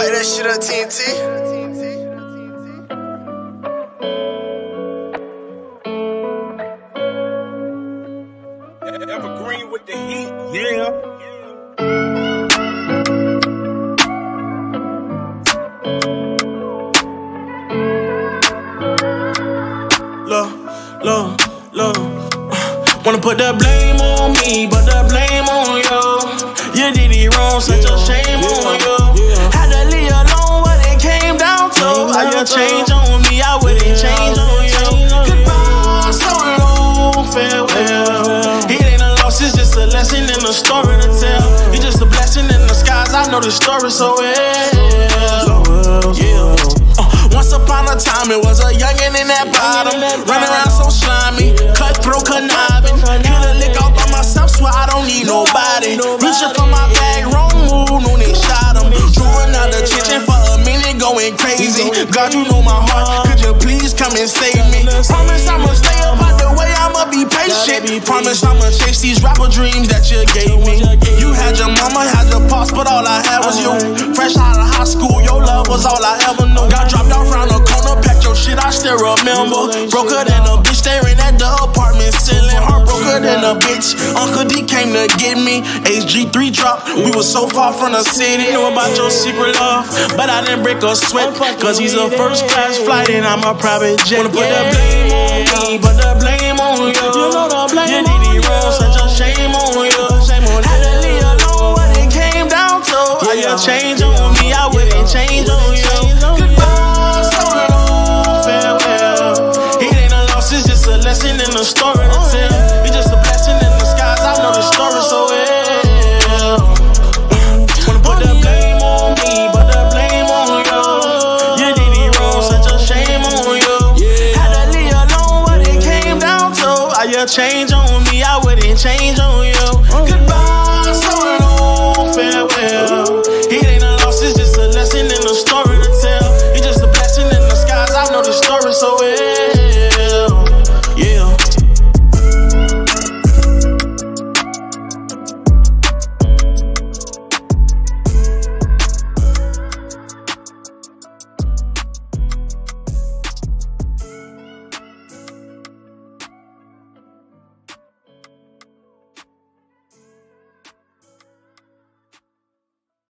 Light that shit up, TNT. Evergreen with the heat, yeah. Look. Wanna put the blame on me, but the blame on you. You did it wrong, such a shame on you. Had to leave alone what it came down to. How you change on me, I wouldn't change on you. Goodbye, so long, farewell. It ain't a loss, it's just a lesson and a story to tell. You're just a blessing in the skies, I know the story so well. Yeah. Once upon a time, it was a youngin' in that bottom, running around so slimy, cutthroat, conniving. Hit a lick all by myself, swear I don't need nobody. Reaching for my bag, wrong move, no they shot him. Drawing out the kitchen for a minute, going crazy. God, you know my heart, could you please come and save me? Promise I'ma stay up out the way, I'ma be patient. Promise I'ma chase these rapper dreams that you gave me. You had your mama, had your pops, but all I had was you. Fresh out of high school, your love was all I ever knew. Got dropped off round the corner, packed your shit, I still remember. Broker than a bitch, staring at the apartment ceiling. Heartbroken than a bitch, Uncle D came to get me. HG3 dropped, we were so far from the city. Know about your secret love, but I didn't break a sweat, cause he's a first class flight and I'm a private jet. Wanna put the blame on me, but the blame on you. You did it wrong, such a shame on you. Had to leave alone what it came down to. How you change on me, I wouldn't change on you. Goodbye, so long, farewell. It ain't a loss, it's just a lesson in the story to tell. You're just a blessing in the skies, I know the story so well. Wanna put the blame on me, but the blame on you. You did it wrong, such a shame on you. Had to leave alone what it came down to. How you change on me, I wouldn't change on you.